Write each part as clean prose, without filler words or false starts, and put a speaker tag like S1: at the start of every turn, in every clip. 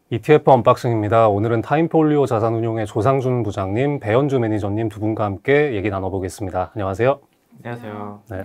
S1: ETF 언박싱입니다. 오늘은 타임폴리오 자산운용의 조상준 부장님, 배현주 매니저님 두 분과 함께 얘기 나눠보겠습니다. 안녕하세요.
S2: 안녕하세요.
S1: 네.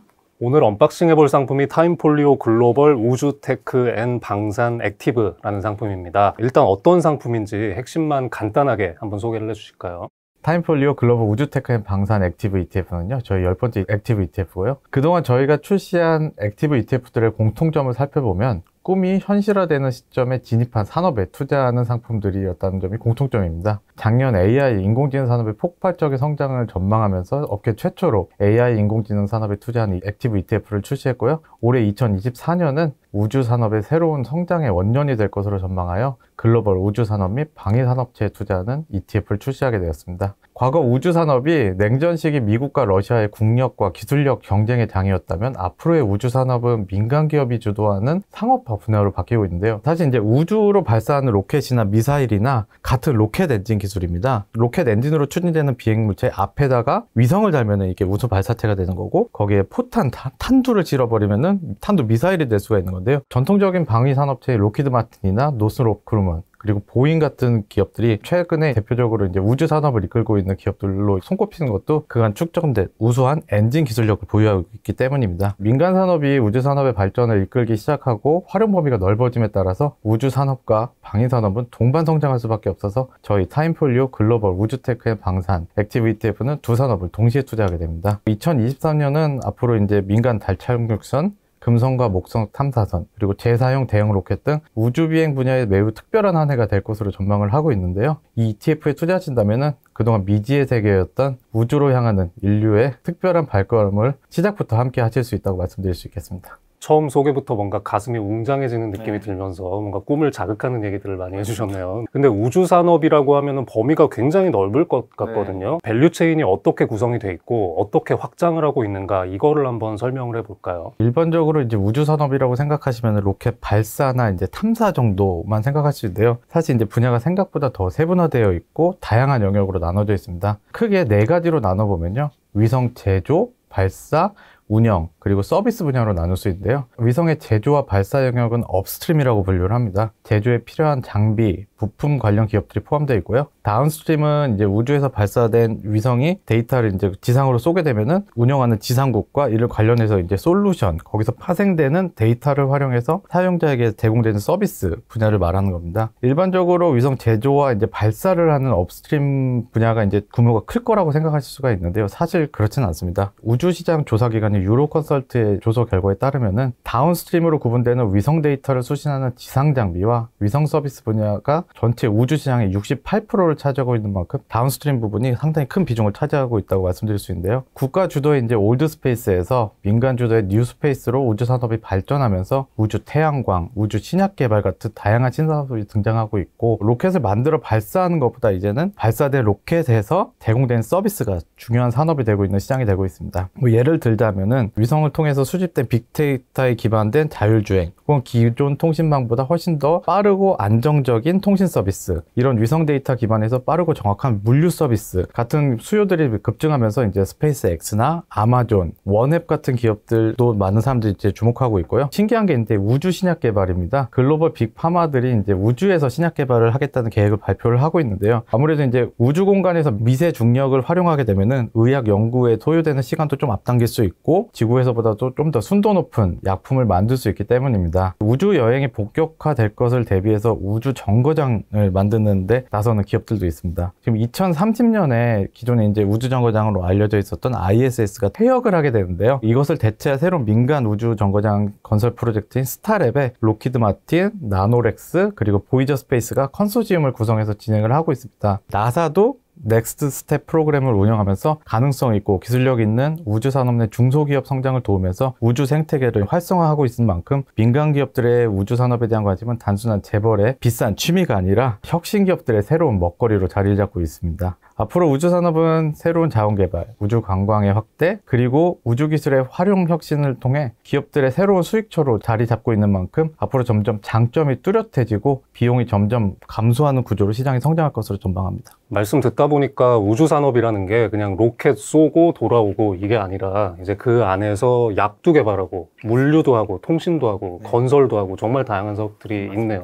S1: 오늘 언박싱 해볼 상품이 타임폴리오 글로벌 우주 테크 앤 방산 액티브라는 상품입니다. 일단 어떤 상품인지 핵심만 간단하게 한번 소개를 해주실까요?
S2: 타임폴리오 글로벌 우주테크 앤 방산 액티브 ETF는요, 저희 10번째 액티브 ETF고요. 그동안 저희가 출시한 액티브 ETF들의 공통점을 살펴보면 꿈이 현실화되는 시점에 진입한 산업에 투자하는 상품들이었다는 점이 공통점입니다. 작년 AI 인공지능 산업의 폭발적인 성장을 전망하면서 업계 최초로 AI 인공지능 산업에 투자한 액티브 ETF를 출시했고요. 올해 2024년은 우주 산업의 새로운 성장의 원년이 될 것으로 전망하여 글로벌 우주 산업 및 방위 산업체에 투자하는 ETF를 출시하게 되었습니다. 과거 우주 산업이 냉전 시기 미국과 러시아의 국력과 기술력 경쟁의 장이었다면 앞으로의 우주 산업은 민간 기업이 주도하는 상업화 분야로 바뀌고 있는데요. 사실 이제 우주로 발사하는 로켓이나 미사일이나 같은 로켓 엔진 기술입니다. 로켓 엔진으로 추진되는 비행 물체 앞에다가 위성을 달면은 이게 우주 발사체가 되는 거고, 거기에 포탄 탄두를 실어버리면은 탄두 미사일이 될 수가 있는 건데요. 전통적인 방위 산업체의 로키드 마틴이나 노스롭 그루먼, 그리고 보잉 같은 기업들이 최근에 대표적으로 이제 우주 산업을 이끌고 있는 기업들로 손꼽히는 것도 그간 축적된 우수한 엔진 기술력을 보유하고 있기 때문입니다. 민간 산업이 우주 산업의 발전을 이끌기 시작하고 활용 범위가 넓어짐에 따라서 우주 산업과 방위 산업은 동반 성장할 수밖에 없어서 저희 타임폴리오 글로벌 우주테크의 방산 액티브 ETF는 두 산업을 동시에 투자하게 됩니다. 2023년은 앞으로 이제 민간 달 착륙선, 금성과 목성 탐사선, 그리고 재사용 대형 로켓 등 우주비행 분야에 매우 특별한 한 해가 될 것으로 전망을 하고 있는데요. 이 ETF에 투자하신다면 그동안 미지의 세계였던 우주로 향하는 인류의 특별한 발걸음을 시작부터 함께 하실 수 있다고 말씀드릴 수 있겠습니다.
S1: 처음 소개부터 뭔가 가슴이 웅장해지는 느낌이 들면서 뭔가 꿈을 자극하는 얘기들을 많이 해주셨네요. 근데 우주 산업이라고 하면은 범위가 굉장히 넓을 것 같거든요. 밸류체인이 어떻게 구성이 돼 있고 어떻게 확장을 하고 있는가, 이거를 한번 설명을 해볼까요?
S2: 일반적으로 이제 우주 산업이라고 생각하시면 로켓 발사나 이제 탐사 정도만 생각하시는데요. 사실 이제 분야가 생각보다 더 세분화되어 있고 다양한 영역으로 나눠져 있습니다. 크게 네 가지로 나눠보면요. 위성 제조, 발사, 운영, 그리고 서비스 분야로 나눌 수 있는데요. 위성의 제조와 발사 영역은 업스트림이라고 분류를 합니다. 제조에 필요한 장비, 부품 관련 기업들이 포함되어 있고요. 다운스트림은 이제 우주에서 발사된 위성이 데이터를 이제 지상으로 쏘게 되면은 운영하는 지상국과 이를 관련해서 이제 솔루션, 거기서 파생되는 데이터를 활용해서 사용자에게 제공되는 서비스 분야를 말하는 겁니다. 일반적으로 위성 제조와 이제 발사를 하는 업스트림 분야가 이제 규모가 클 거라고 생각하실 수가 있는데요. 사실 그렇지는 않습니다. 우주시장 조사기관인 유로컨설트의 조사 결과에 따르면은 다운스트림으로 구분되는 위성 데이터를 수신하는 지상 장비와 위성 서비스 분야가 전체 우주 시장의 68%를 차지하고 있는 만큼 다운스트림 부분이 상당히 큰 비중을 차지하고 있다고 말씀드릴 수 있는데요. 국가 주도의 이제 올드 스페이스에서 민간 주도의 뉴 스페이스로 우주 산업이 발전하면서 우주 태양광, 우주 신약 개발 같은 다양한 신산업이 등장하고 있고, 로켓을 만들어 발사하는 것보다 이제는 발사된 로켓에서 제공된 서비스가 중요한 산업이 되고 있는 시장이 되고 있습니다. 뭐 예를 들자면은 위성을 통해서 수집된 빅데이터에 기반된 자율주행, 혹은 기존 통신망보다 훨씬 더 빠르고 안정적인 통신 서비스, 이런 위성 데이터 기반에서 빠르고 정확한 물류 서비스 같은 수요들이 급증하면서 이제 스페이스X나 아마존, 원앱 같은 기업들도 많은 사람들이 이제 주목하고 있고요. 신기한 게 있는데 우주 신약 개발입니다. 글로벌 빅파마들이 이제 우주에서 신약 개발을 하겠다는 계획을 발표를 하고 있는데요. 아무래도 이제 우주 공간에서 미세 중력을 활용하게 되면은 의학 연구에 소요되는 시간도 좀 앞당길 수 있고 지구에서보다도 좀 더 순도 높은 약품을 만들 수 있기 때문입니다. 우주 여행이 본격화될 것을 대비해서 우주 정거장을 만드는데 나서는 기업들도 있습니다. 지금 2030년에 기존에 이제 우주 정거장으로 알려져 있었던 ISS가 퇴역을 하게 되는데요. 이것을 대체할 새로운 민간 우주 정거장 건설 프로젝트인 스타랩에 로키드 마틴, 나노렉스, 그리고 보이저 스페이스가 컨소시엄을 구성해서 진행을 하고 있습니다. 나사도 넥스트 스텝 프로그램을 운영하면서 가능성 있고 기술력 있는 우주 산업 내 중소기업 성장을 도우면서 우주 생태계를 활성화하고 있는 만큼 민간 기업들의 우주 산업에 대한 관심은 단순한 재벌의 비싼 취미가 아니라 혁신 기업들의 새로운 먹거리로 자리를 잡고 있습니다. 앞으로 우주 산업은 새로운 자원 개발, 우주 관광의 확대, 그리고 우주 기술의 활용 혁신을 통해 기업들의 새로운 수익처로 자리 잡고 있는 만큼 앞으로 점점 장점이 뚜렷해지고 비용이 점점 감소하는 구조로 시장이 성장할 것으로 전망합니다.
S1: 말씀 듣다 보니까 우주 산업이라는 게 그냥 로켓 쏘고 돌아오고 이게 아니라 이제 그 안에서 약도 개발하고 물류도 하고 통신도 하고 건설도 하고 정말 다양한 사업들이 있네요.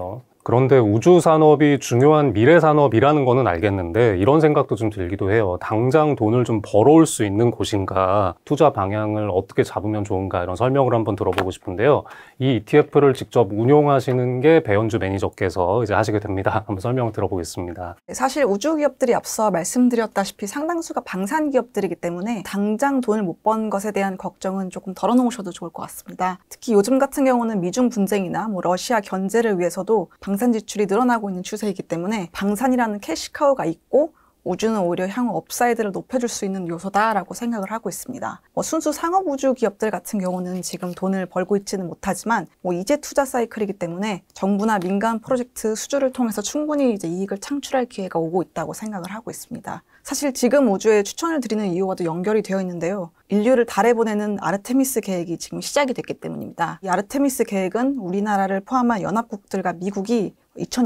S1: 그런데 우주 산업이 중요한 미래 산업이라는 거는 알겠는데 이런 생각도 좀 들기도 해요. 당장 돈을 좀 벌어올 수 있는 곳인가, 투자 방향을 어떻게 잡으면 좋은가 이런 설명을 한번 들어보고 싶은데요. 이 ETF를 직접 운용하시는 게 배현주 매니저께서 이제 하시게 됩니다. 한번 설명을 들어보겠습니다.
S3: 사실 우주 기업들이 앞서 말씀드렸다시피 상당수가 방산 기업들이기 때문에 당장 돈을 못 번 것에 대한 걱정은 조금 덜어놓으셔도 좋을 것 같습니다. 특히 요즘 같은 경우는 미중 분쟁이나 러시아 견제를 위해서도 방산 지출이 늘어나고 있는 추세이기 때문에 방산이라는 캐시카우가 있고 우주는 오히려 향후 업사이드를 높여줄 수 있는 요소다라고 생각을 하고 있습니다. 순수 상업 우주 기업들 같은 경우는 지금 돈을 벌고 있지는 못하지만 이제 투자 사이클이기 때문에 정부나 민간 프로젝트 수주를 통해서 충분히 이제 이익을 창출할 기회가 오고 있다고 생각을 하고 있습니다. 사실 지금 우주에 추천을 드리는 이유와도 연결이 되어 있는데요. 인류를 달에 보내는 아르테미스 계획이 지금 시작이 됐기 때문입니다. 이 아르테미스 계획은 우리나라를 포함한 연합국들과 미국이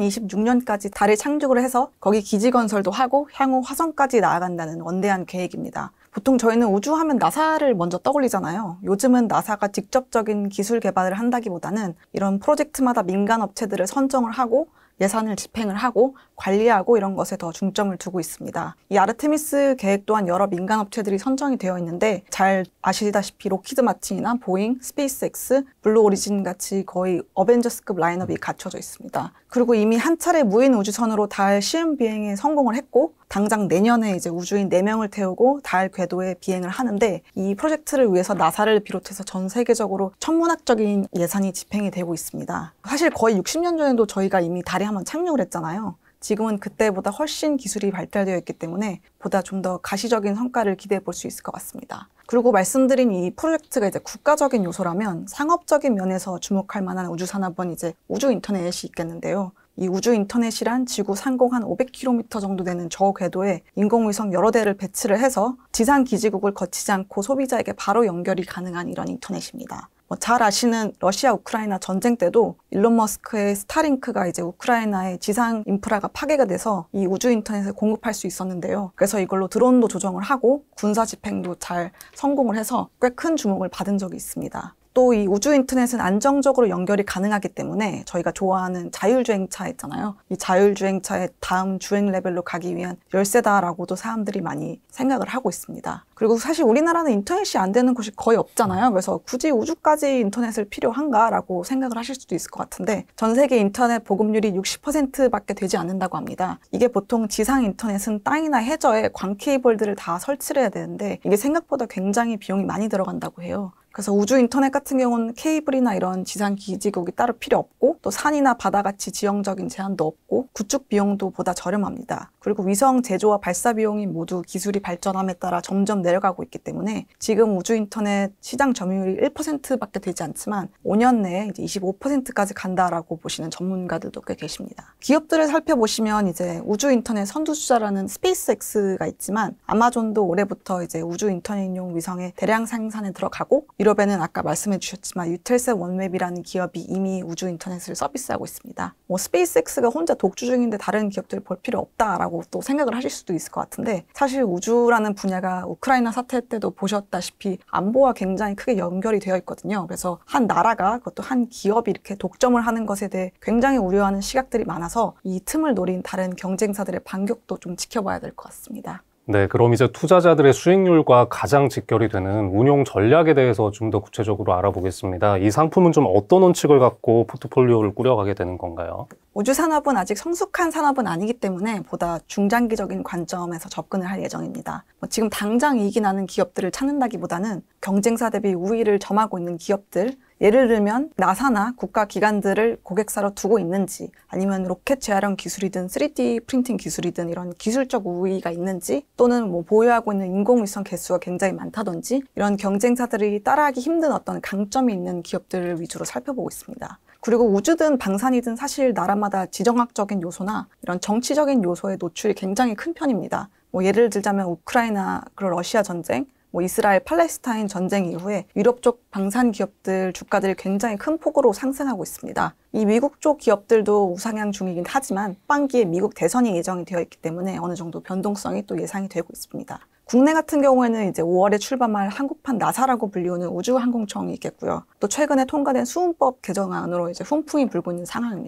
S3: 2026년까지 달에 착륙을 해서 거기 기지 건설도 하고 향후 화성까지 나아간다는 원대한 계획입니다. 보통 저희는 우주하면 나사를 먼저 떠올리잖아요. 요즘은 나사가 직접적인 기술 개발을 한다기보다는 이런 프로젝트마다 민간 업체들을 선정을 하고 예산을 집행을 하고 관리하고 이런 것에 더 중점을 두고 있습니다. 이 아르테미스 계획 또한 여러 민간 업체들이 선정이 되어 있는데 잘 아시다시피 로키드 마틴이나 보잉, 스페이스X, 블루 오리진 같이 거의 어벤져스급 라인업이 갖춰져 있습니다. 그리고 이미 한 차례 무인 우주선으로 달 시험 비행에 성공을 했고 당장 내년에 이제 우주인 4명을 태우고 달 궤도에 비행을 하는데 이 프로젝트를 위해서 나사를 비롯해서 전 세계적으로 천문학적인 예산이 집행이 되고 있습니다. 사실 거의 60년 전에도 저희가 이미 달에 한번 착륙을 했잖아요. 지금은 그때보다 훨씬 기술이 발달되어 있기 때문에 보다 좀 더 가시적인 성과를 기대해 볼 수 있을 것 같습니다. 그리고 말씀드린 이 프로젝트가 이제 국가적인 요소라면 상업적인 면에서 주목할 만한 우주 산업은 이제 우주 인터넷이 있겠는데요. 이 우주 인터넷이란 지구 상공 한 500km 정도 되는 저 궤도에 인공위성 여러 대를 배치를 해서 지상 기지국을 거치지 않고 소비자에게 바로 연결이 가능한 이런 인터넷입니다. 잘 아시는 러시아 우크라이나 전쟁 때도 일론 머스크의 스타링크가 이제 우크라이나의 지상 인프라가 파괴가 돼서 이 우주 인터넷을 공급할 수 있었는데요. 그래서 이걸로 드론도 조정을 하고 군사 집행도 잘 성공을 해서 꽤 큰 주목을 받은 적이 있습니다. 또 이 우주 인터넷은 안정적으로 연결이 가능하기 때문에 저희가 좋아하는 자율주행차 있잖아요. 이 자율주행차의 다음 주행 레벨로 가기 위한 열쇠다라고도 사람들이 많이 생각을 하고 있습니다. 그리고 사실 우리나라는 인터넷이 안 되는 곳이 거의 없잖아요. 그래서 굳이 우주까지 인터넷을 필요한가라고 생각을 하실 수도 있을 것 같은데 전 세계 인터넷 보급률이 60%밖에 되지 않는다고 합니다. 이게 보통 지상 인터넷은 땅이나 해저에 광 케이블들을 다 설치를 해야 되는데 이게 생각보다 굉장히 비용이 많이 들어간다고 해요. 그래서 우주 인터넷 같은 경우는 케이블이나 이런 지상 기지국이 따로 필요 없고 또 산이나 바다같이 지형적인 제한도 없고 구축 비용도 보다 저렴합니다. 그리고 위성 제조와 발사 비용이 모두 기술이 발전함에 따라 점점 내려가고 있기 때문에 지금 우주 인터넷 시장 점유율이 1%밖에 되지 않지만 5년 내에 이제 25%까지 간다라고 보시는 전문가들도 꽤 계십니다. 기업들을 살펴보시면 이제 우주 인터넷 선두주자라는 스페이스X가 있지만 아마존도 올해부터 이제 우주 인터넷용 위성의 대량 생산에 들어가고 유럽에는 아까 말씀해 주셨지만 유텔셋 원웹이라는 기업이 이미 우주 인터넷을 서비스하고 있습니다. 스페이스X가 혼자 독주 중인데 다른 기업들 볼 필요 없다라고 또 생각을 하실 수도 있을 것 같은데 사실 우주라는 분야가 우크라이나 사태 때도 보셨다시피 안보와 굉장히 크게 연결이 되어 있거든요. 그래서 한 나라가 그것도 한 기업이 이렇게 독점을 하는 것에 대해 굉장히 우려하는 시각들이 많아서 이 틈을 노린 다른 경쟁사들의 반격도 좀 지켜봐야 될 것 같습니다.
S1: 네, 그럼 이제 투자자들의 수익률과 가장 직결이 되는 운용 전략에 대해서 좀 더 구체적으로 알아보겠습니다. 이 상품은 좀 어떤 원칙을 갖고 포트폴리오를 꾸려가게 되는 건가요?
S3: 우주 산업은 아직 성숙한 산업은 아니기 때문에 보다 중장기적인 관점에서 접근을 할 예정입니다. 지금 당장 이익이 나는 기업들을 찾는다기보다는 경쟁사 대비 우위를 점하고 있는 기업들, 예를 들면 나사나 국가기관들을 고객사로 두고 있는지 아니면 로켓 재활용 기술이든 3D 프린팅 기술이든 이런 기술적 우위가 있는지 또는 보유하고 있는 인공위성 개수가 굉장히 많다든지 이런 경쟁사들이 따라하기 힘든 어떤 강점이 있는 기업들을 위주로 살펴보고 있습니다. 그리고 우주든 방산이든 사실 나라마다 지정학적인 요소나 이런 정치적인 요소에 노출이 굉장히 큰 편입니다. 예를 들자면 우크라이나 그리고 러시아 전쟁, 이스라엘 팔레스타인 전쟁 이후에 유럽 쪽 방산 기업들 주가들이 굉장히 큰 폭으로 상승하고 있습니다. 이 미국 쪽 기업들도 우상향 중이긴 하지만 후반기에 미국 대선이 예정이 되어 있기 때문에 어느 정도 변동성이 또 예상이 되고 있습니다. 국내 같은 경우에는 이제 5월에 출범할 한국판 나사라고 불리우는 우주항공청이 있겠고요. 또 최근에 통과된 수운법 개정안으로 이제 훈풍이 불고 있는 상황입니다.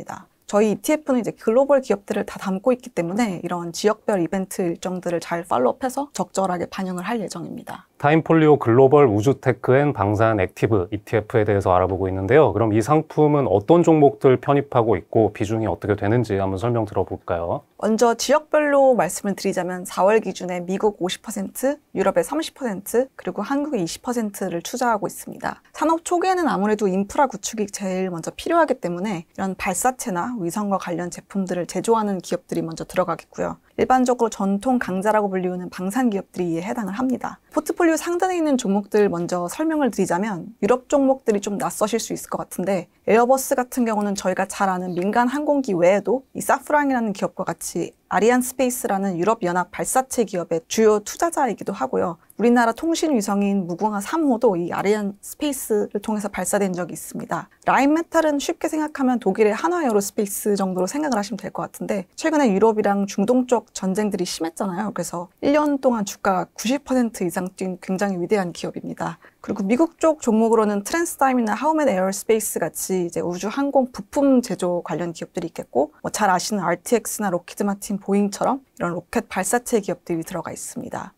S3: 저희 ETF는 이제 글로벌 기업들을 다 담고 있기 때문에 이런 지역별 이벤트 일정들을 잘 팔로우해서 적절하게 반영을 할 예정입니다.
S1: 타임폴리오 글로벌 우주테크 앤 방산 액티브 ETF에 대해서 알아보고 있는데요. 그럼 이 상품은 어떤 종목들 편입하고 있고 비중이 어떻게 되는지 한번 설명 들어볼까요?
S3: 먼저 지역별로 말씀을 드리자면 4월 기준에 미국 50%, 유럽의 30%, 그리고 한국의 20%를 투자하고 있습니다. 산업 초기에는 아무래도 인프라 구축이 제일 먼저 필요하기 때문에 이런 발사체나 위성과 관련 제품들을 제조하는 기업들이 먼저 들어가겠고요. 일반적으로 전통 강자라고 불리우는 방산 기업들이 이에 해당을 합니다. 포트폴리오 상단에 있는 종목들 먼저 설명을 드리자면 유럽 종목들이 좀 낯서실 수 있을 것 같은데 에어버스 같은 경우는 저희가 잘 아는 민간 항공기 외에도 이 사프랑이라는 기업과 같이 아리안 스페이스라는 유럽연합 발사체 기업의 주요 투자자이기도 하고요. 우리나라 통신 위성인 무궁화 3호도 이 아리안 스페이스를 통해서 발사된 적이 있습니다. 라인메탈은 쉽게 생각하면 독일의 한화 에어로스페이스 정도로 생각을 하시면 될 것 같은데 최근에 유럽이랑 중동 쪽 전쟁들이 심했잖아요. 그래서 1년 동안 주가가 90% 이상 뛴 굉장히 위대한 기업입니다. 그리고 미국 쪽 종목으로는 트랜스타임이나 하우멧 에어스페이스 같이 이제 우주 항공 부품 제조 관련 기업들이 있겠고 잘 아시는 RTX나 로키드 마틴, 보잉처럼 이런 로켓 발사체 기업들이 들어가 있습니다.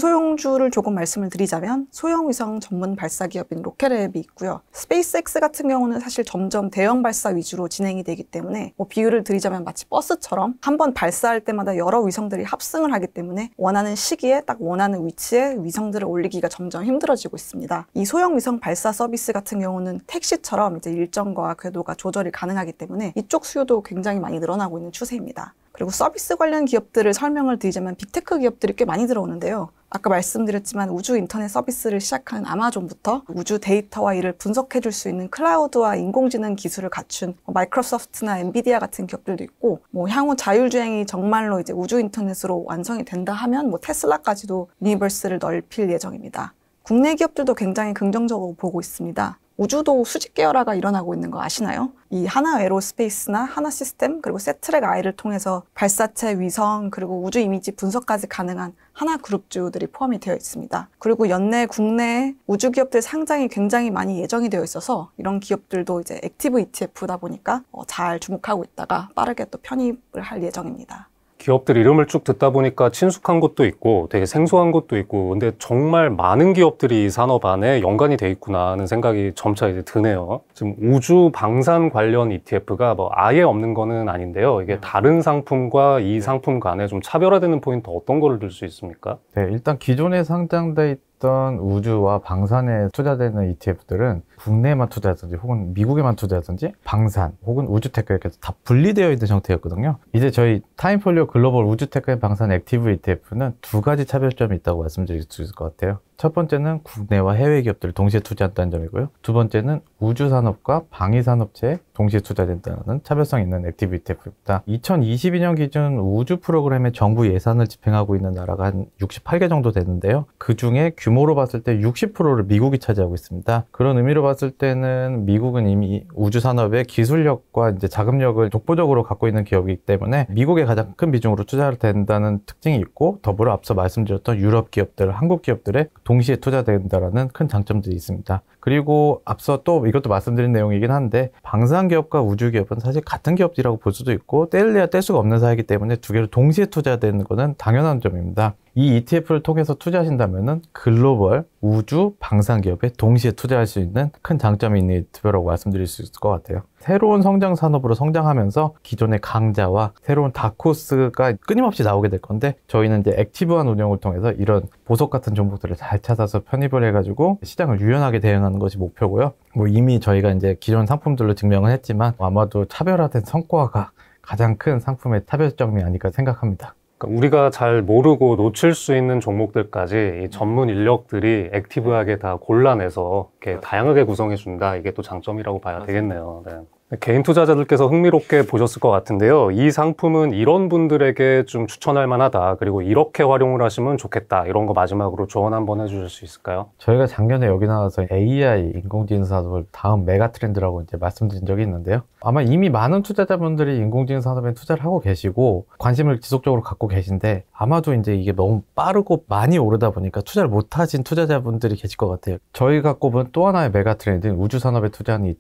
S3: 중소형주를 조금 말씀을 드리자면 소형 위성 전문 발사 기업인 로켓랩이 있고요. 스페이스X 같은 경우는 사실 점점 대형 발사 위주로 진행이 되기 때문에 비유를 드리자면 마치 버스처럼 한번 발사할 때마다 여러 위성들이 합승을 하기 때문에 원하는 시기에 딱 원하는 위치에 위성들을 올리기가 점점 힘들어지고 있습니다. 이 소형 위성 발사 서비스 같은 경우는 택시처럼 이제 일정과 궤도가 조절이 가능하기 때문에 이쪽 수요도 굉장히 많이 늘어나고 있는 추세입니다. 그리고 서비스 관련 기업들을 설명을 드리자면 빅테크 기업들이 꽤 많이 들어오는데요. 아까 말씀드렸지만 우주 인터넷 서비스를 시작한 아마존부터 우주 데이터와 이를 분석해 줄 수 있는 클라우드와 인공지능 기술을 갖춘 마이크로소프트나 엔비디아 같은 기업들도 있고 향후 자율주행이 정말로 이제 우주 인터넷으로 완성이 된다 하면 테슬라까지도 유니버스를 넓힐 예정입니다. 국내 기업들도 굉장히 긍정적으로 보고 있습니다. 우주도 수직 계열화가 일어나고 있는 거 아시나요? 이 하나 에로스페이스나 하나 시스템 그리고 세트랙 I를 통해서 발사체, 위성 그리고 우주 이미지 분석까지 가능한 하나 그룹주들이 포함이 되어 있습니다. 그리고 연내 국내 우주 기업들 상장이 굉장히 많이 예정이 되어 있어서 이런 기업들도 이제 액티브 ETF다 보니까 잘 주목하고 있다가 빠르게 또 편입을 할 예정입니다.
S1: 기업들 이름을 쭉 듣다 보니까 친숙한 것도 있고 되게 생소한 것도 있고 근데 정말 많은 기업들이 이 산업 안에 연관이 돼 있구나 하는 생각이 점차 이제 드네요. 지금 우주 방산 관련 ETF가 아예 없는 거는 아닌데요. 이게 다른 상품과 이 상품 간에 좀 차별화되는 포인트 어떤 거를 들 수 있습니까?
S2: 네, 일단 기존에 상장돼 있던 우주와 방산에 투자되는 ETF들은 국내에만 투자하든지 혹은 미국에만 투자하든지 방산 혹은 우주테크 이렇게 다 분리되어 있는 형태였거든요. 이제 저희 타임폴리오 글로벌 우주테크 앤 방산 액티브 ETF는 두 가지 차별점이 있다고 말씀드릴 수 있을 것 같아요. 첫 번째는 국내와 해외 기업들을 동시에 투자한다는 점이고요. 두 번째는 우주산업과 방위산업체에 동시에 투자된다는 차별성 있는 액티브 ETF입니다. 2022년 기준 우주 프로그램에 정부 예산을 집행하고 있는 나라가 한 68개 정도 되는데요. 그 중에 규모로 봤을 때 60%를 미국이 차지하고 있습니다. 그런 의미로 봤을 때는 미국은 이미 우주산업의 기술력과 이제 자금력을 독보적으로 갖고 있는 기업이기 때문에 미국에 가장 큰 비중으로 투자를 된다는 특징이 있고 더불어 앞서 말씀드렸던 유럽 기업들, 한국 기업들의 동시에 투자된다라는 큰 장점들이 있습니다. 그리고 앞서 또 이것도 말씀드린 내용이긴 한데 방산기업과 우주기업은 사실 같은 기업이라고 볼 수도 있고 뗄래야 뗄 수가 없는 사이이기 때문에 두 개를 동시에 투자되는 것은 당연한 점입니다. 이 ETF를 통해서 투자하신다면 글로벌 우주 방산기업에 동시에 투자할 수 있는 큰 장점이 있는 ETF라고 말씀드릴 수 있을 것 같아요. 새로운 성장 산업으로 성장하면서 기존의 강자와 새로운 다크호스가 끊임없이 나오게 될 건데 저희는 이제 액티브한 운영을 통해서 이런 보석 같은 종목들을 잘 찾아서 편입을 해가지고 시장을 유연하게 대응하는 것이 목표고요. 이미 저희가 이제 기존 상품들로 증명을 했지만 아마도 차별화된 성과가 가장 큰 상품의 차별점이 아닐까 생각합니다.
S1: 우리가 잘 모르고 놓칠 수 있는 종목들까지 이 전문 인력들이 액티브하게 다 골라내서 이렇게 다양하게 구성해준다. 이게 또 장점이라고 봐야 되겠네요. 네. 개인 투자자들께서 흥미롭게 보셨을 것 같은데요. 이 상품은 이런 분들에게 좀 추천할 만하다. 그리고 이렇게 활용을 하시면 좋겠다. 이런 거 마지막으로 조언 한번 해주실 수 있을까요?
S2: 저희가 작년에 여기 나와서 AI, 인공지능 산업을 다음 메가 트렌드라고 이제 말씀드린 적이 있는데요. 아마 이미 많은 투자자분들이 인공지능 산업에 투자를 하고 계시고 관심을 지속적으로 갖고 계신데 아마도 이제 이게 너무 빠르고 많이 오르다 보니까 투자를 못 하신 투자자분들이 계실 것 같아요. 저희가 꼽은 또 하나의 메가 트렌드는 우주 산업에 투자하는 ETF.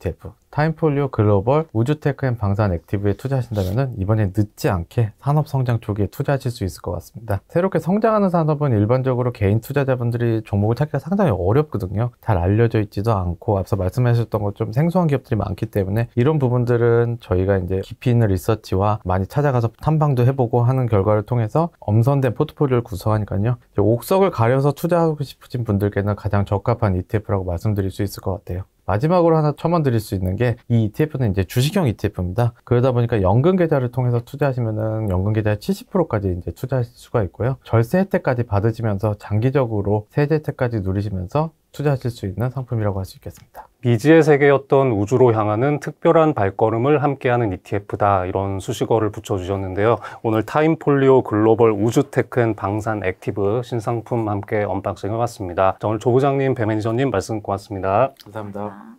S2: 타임폴리오 글로벌 우주테크 앤 방산 액티브에 투자하신다면 이번에 늦지 않게 산업 성장 초기에 투자하실 수 있을 것 같습니다. 새롭게 성장하는 산업은 일반적으로 개인 투자자분들이 종목을 찾기가 상당히 어렵거든요. 잘 알려져 있지도 않고 앞서 말씀하셨던 것좀 생소한 기업들이 많기 때문에 이런 부분들은 저희가 이제 깊이 있는 리서치와 많이 찾아가서 탐방도 해보고 하는 결과를 통해서 엄선된 포트폴리오를 구성하니까요. 옥석을 가려서 투자하고 싶으신 분들께는 가장 적합한 ETF라고 말씀드릴 수 있을 것 같아요. 마지막으로 하나 첨언드릴 수 있는 게 이 ETF는 이제 주식형 ETF입니다. 그러다 보니까 연금 계좌를 통해서 투자하시면은 연금 계좌의 70%까지 이제 투자하실 수가 있고요. 절세 혜택까지 받으시면서 장기적으로 세제 혜택까지 누리시면서 투자하실 수 있는 상품이라고 할 수 있겠습니다.
S1: 미지의 세계였던 우주로 향하는 특별한 발걸음을 함께하는 ETF다, 이런 수식어를 붙여주셨는데요. 오늘 타임폴리오 글로벌 우주테크 앤 방산 액티브 신상품 함께 언박싱 해봤습니다. 자, 오늘 조 부장님, 배 매니저님 말씀 고맙습니다.
S2: 감사합니다.